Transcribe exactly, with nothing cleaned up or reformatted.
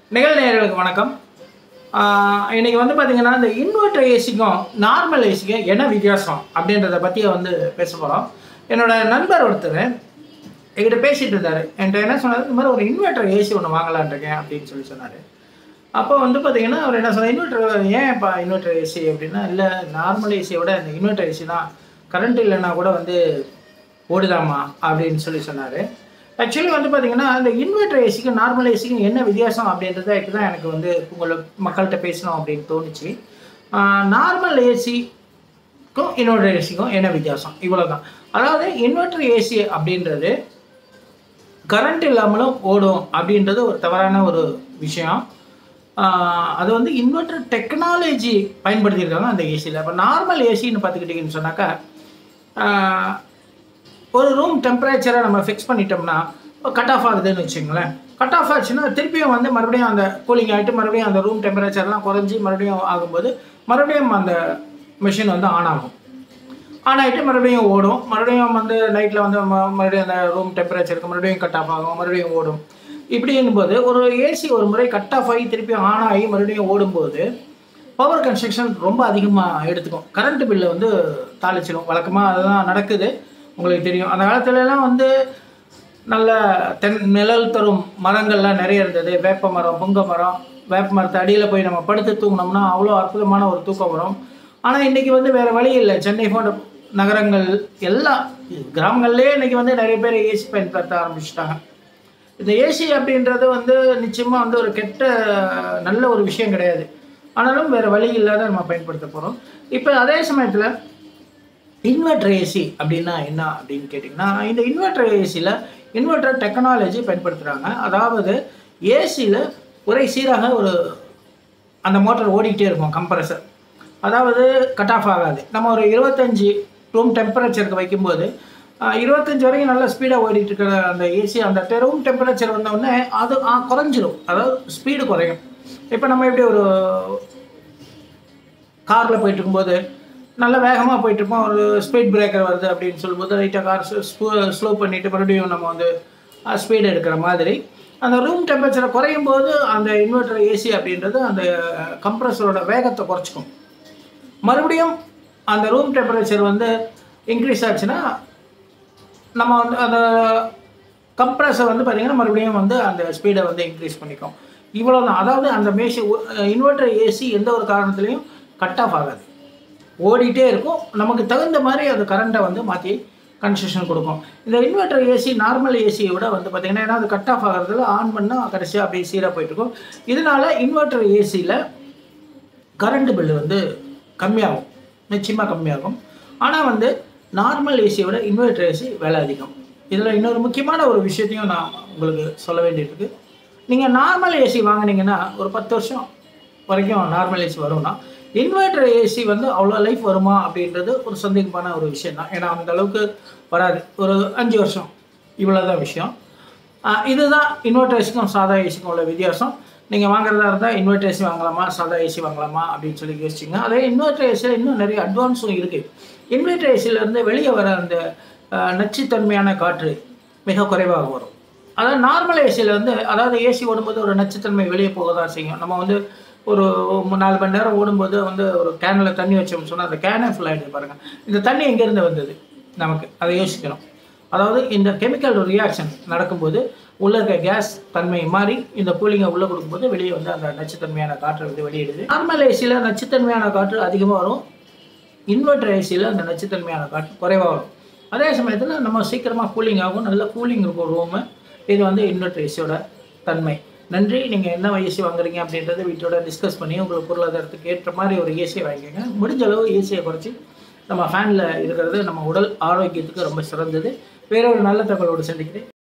நிகழ்நேயர்களுக்கு வணக்கம். இன்னைக்கு வந்து பார்த்தீங்கன்னா, இந்த இன்வெர்டர் ஏசிக்கும் நார்மல் ஏசிக்கும் என்ன வித்தியாசம் அப்படின்றத பற்றி வந்து பேச போகிறோம். என்னோட நண்பர் ஒருத்தர் என்கிட்ட பேசிகிட்டு இருந்தார். என்கிட்ட என்ன சொன்னார், இந்த மாதிரி ஒரு இன்வெர்டர் ஏசி ஒன்று வாங்கலான் இருக்கேன் அப்படின்னு சொல்லி சொன்னார். அப்போ வந்து பார்த்தீங்கன்னா, அவர் என்ன சொன்னார், இன்வெர்டர் ஏன் இப்போ இன்வெர்டர் ஏசி அப்படின்னா, இல்லை நார்மல் ஏசியை விட இந்த இன்வெர்டர் ஏசி தான் கரண்ட் இல்லைன்னா கூட வந்து ஓடுதாமா அப்படின்னு சொல்லி சொன்னார். ஆக்சுவலி வந்து பார்த்தீங்கன்னா, இந்த இன்வெர்டர் ஏசிக்கும் நார்மல் ஏசிக்கும் என்ன வித்தியாசம் அப்படின்றத தான் எனக்கு வந்து உங்களை மக்கள்கிட்ட பேசணும் அப்படின்னு தோணுச்சு. நார்மல் ஏசிக்கும் இன்வெர்டர் ஏசிக்கும் என்ன வித்தியாசம், இவ்வளோ தான். அதாவது இன்வெர்டர் ஏசி அப்படின்றது கரண்ட் இல்லாமலும் ஓடும் அப்படின்றது ஒரு தவறான ஒரு விஷயம். அது வந்து இன்வெர்டர் டெக்னாலஜி பயன்படுத்தியிருக்காங்க அந்த ஏசியில். இப்போ நார்மல் ஏசின்னு பார்த்துக்கிட்டிங்கன்னு சொன்னாக்கா, ஒரு ரூம் டெம்பரேச்சரை நம்ம ஃபிக்ஸ் பண்ணிட்டோம்னா கட் ஆஃப் ஆகுதுன்னு வச்சுங்களேன். கட் ஆஃப் ஆச்சுன்னா திருப்பியும் வந்து மறுபடியும் அந்த கூலிங் ஆகிட்டு மறுபடியும் அந்த ரூம் டெம்பரேச்சர்லாம் குறைஞ்சி மறுபடியும் ஆகும்போது மறுபடியும் அந்த மிஷின் வந்து ஆன் ஆகும். ஆன் ஆகிட்டு மறுபடியும் ஓடும். மறுபடியும் வந்து நைட்டில் வந்து மறுபடியும் அந்த ரூம் டெம்பரேச்சருக்கு மறுபடியும் கட் ஆஃப் ஆகும், மறுபடியும் ஓடும். இப்படிங்கும்போது ஒரு ஏசி ஒரு முறை கட் ஆஃப் ஆகி திருப்பியும் ஆன் ஆகி மறுபடியும் ஓடும்போது பவர் கன்ஸ்ட்ரக்ஷன் ரொம்ப அதிகமாக எடுத்துக்கும். கரண்ட் பில்லை வந்து தாளிச்சிடும். வழக்கமாக அதுதான் நடக்குது, உங்களுக்கு தெரியும். அந்த காலத்துலலாம் வந்து நல்ல தென் நிழல் தரும் மரங்கள்லாம் நிறைய இருந்தது. வேப்ப மரம், புங்க மரம். வேப்ப மரத்தை அடியில் போய் நம்ம படுத்து தூங்கினோம்னா அவ்வளோ அற்புதமான ஒரு தூக்கம் வரும். ஆனால் இன்றைக்கி வந்து வேறு வழி இல்லை. சென்னை போன்ற நகரங்கள் எல்லாம் கிராமங்கள்லேயே இன்றைக்கி வந்து நிறைய பேர் ஏசி பயன்படுத்த ஆரம்பிச்சிட்டாங்க. இந்த ஏசி அப்படின்றது வந்து நிச்சயமாக வந்து ஒரு கெட்ட நல்ல ஒரு விஷயம் கிடையாது. ஆனாலும் வேறு வழி இல்லாத நம்ம பயன்படுத்த போகிறோம். இப்போ அதே சமயத்தில் இன்வெர்டர் ஏசி அப்படின்னா என்ன அப்படின்னு கேட்டிங்கன்னா, இந்த இன்வெர்டர் ஏசியில் இன்வெர்டர் டெக்னாலஜி பயன்படுத்துகிறாங்க. அதாவது ஏசியில் ஒரே சீராக ஒரு அந்த மோட்டர் ஓடிக்கிட்டே இருக்கும், கம்ப்ரஸர். அதாவது கட் ஆஃப் ஆகாது. நம்ம ஒரு இருபத்தஞ்சி ரூம் டெம்பரேச்சருக்கு வைக்கும்போது இருபத்தஞ்சி வரைக்கும் நல்ல ஸ்பீடாக ஓடிட்டு இருக்கிற அந்த ஏசி அந்த ரூம் டெம்பரேச்சர் வந்தோடனே அது குறைஞ்சிரும். அதாவது ஸ்பீடு குறையும். இப்போ நம்ம எப்படி ஒரு காரில் போயிட்டு இருக்கும்போது நல்ல வேகமாக போயிட்டுருப்போம், ஒரு ஸ்பீட் பிரேக்கர் வருது அப்படின்னு சொல்லும்போது லைட்டாக கார் ஸ்லோ பண்ணிவிட்டு மறுபடியும் நம்ம வந்து ஸ்பீடு எடுக்கிற மாதிரி அந்த ரூம் டெம்பரேச்சரை குறையும் போது அந்த இன்வெர்டர் ஏசி அப்படின்றது அந்த கம்ப்ரஸரோட வேகத்தை குறைச்சிக்கும். மறுபடியும் அந்த ரூம் டெம்பரேச்சர் வந்து இன்க்ரீஸ் ஆச்சுன்னா நம்ம வந்து அந்த கம்ப்ரஸர் வந்து பார்த்திங்கன்னா மறுபடியும் வந்து அந்த ஸ்பீடை வந்து இன்க்ரீஸ் பண்ணிக்கும். இவ்வளோ தான். அதாவது அந்த மேசி இன்வெர்டர் ஏசி எந்த ஒரு காரணத்துலேயும் கட் ஆஃப் ஆகாது, ஓடிட்டே இருக்கும். நமக்கு தகுந்த மாதிரி அது கரண்ட்டை வந்து மாற்றி கன்ஸ்ட்ரக்ஷன் கொடுக்கும். இந்த இன்வெர்டர் ஏசி நார்மல் ஏசியை விட வந்து பார்த்திங்கன்னா, ஏன்னா அது கட் ஆஃப் ஆகிறதுல ஆன் பண்ணால் கடைசியாக அப்படியே சீராக போயிட்டுருக்கும். இதனால் இன்வெர்டர் ஏசியில் கரண்ட் பில்லு வந்து கம்மியாகும், நிச்சயமாக கம்மியாகும். ஆனால் வந்து நார்மல் ஏசியை விட இன்வெர்டர் ஏசி விலை அதிகம். இதில் இன்னொரு முக்கியமான ஒரு விஷயத்தையும் நான் உங்களுக்கு சொல்ல வேண்டியிருக்கு. நீங்கள் நார்மல் ஏசி வாங்கினீங்கன்னா ஒரு பத்து வருஷம் வரைக்கும் நார்மல் ஏசி வரும்னா, இன்வெர்டர் ஏசி வந்து அவ்வளோ லைஃப் வருமா அப்படின்றது ஒரு சந்தேகமான ஒரு விஷயம் தான். ஏன்னா அந்த அளவுக்கு வராது, ஒரு அஞ்சு வருஷம் இவ்வளோ தான் விஷயம். இதுதான் இன்வெர்டர் ஏசிக்கும் சாதா ஏசிக்கும் உள்ள வித்தியாசம். நீங்கள் வாங்குறதா இருந்தால் இன்வெர்டர் ஏசி வாங்கலாமா சாதா ஏசி வாங்கலாமா அப்படின்னு சொல்லி யோசிச்சிங்க. அதே இன்வெர்டர் ஏசியில் இன்னும் நிறைய அட்வான்ஸும் இருக்குது. இன்வெர்டர் ஏசியிலேருந்து வெளியே வர அந்த நச்சுத்தன்மையான காற்று மிக குறைவாக வரும். அதாவது நார்மல் ஏசியில் வந்து அதாவது ஏசி ஓடும்போது ஒரு நச்சுத்தன்மை வெளியே போக தான் செய்யும். நம்ம வந்து ஒரு நாலு மணி நேரம் ஓடும்போது வந்து ஒரு கேனில் தண்ணி வச்சோம்னு சொன்னால் அந்த கேனே ஃபுல் ஆகிடுது பாருங்கள். இந்த தண்ணி எங்கேருந்து வந்தது நமக்கு அதை யோசிக்கணும். அதாவது இந்த கெமிக்கல் ரியாக்ஷன் நடக்கும்போது உள்ளே இருக்க கேஸ் தன்மை மாறி இந்த கூலிங்கை உள்ளே கொடுக்கும்போது வெளியே வந்து அந்த நச்சுத்தன்மையான காற்று வந்து வெளியிடுது. நார்மல் ஏசியில் நச்சுத்தன்மையான காற்று அதிகமாக வரும், இன்வெர்டர் ஏசியில் அந்த நச்சுத்தன்மையான காற்று குறைவாக வரும். அதே சமயத்தில் நம்ம சீக்கிரமாக கூலிங் ஆகும், நல்ல கூலிங் இருக்கும் ரூமு. இது வந்து இன்வெர்டர் ஏசியோட தன்மை. நன்றி. நீங்கள் என்ன ஏசி வாங்குறீங்க அப்படின்றத வீட்டோட டிஸ்கஸ் பண்ணி உங்களுக்கு பொருளாதாரத்துக்கு ஏற்ற மாதிரி ஒரு ஏசியை வாங்கிக்கோங்க. முடிஞ்ச அளவு ஏசியை குறைச்சி நம்ம ஃபேனில் இருக்கிறது நம்ம உடல் ஆரோக்கியத்துக்கு ரொம்ப சிறந்தது. வேற ஒரு நல்ல தகவலோடு சந்திக்கிறேன்.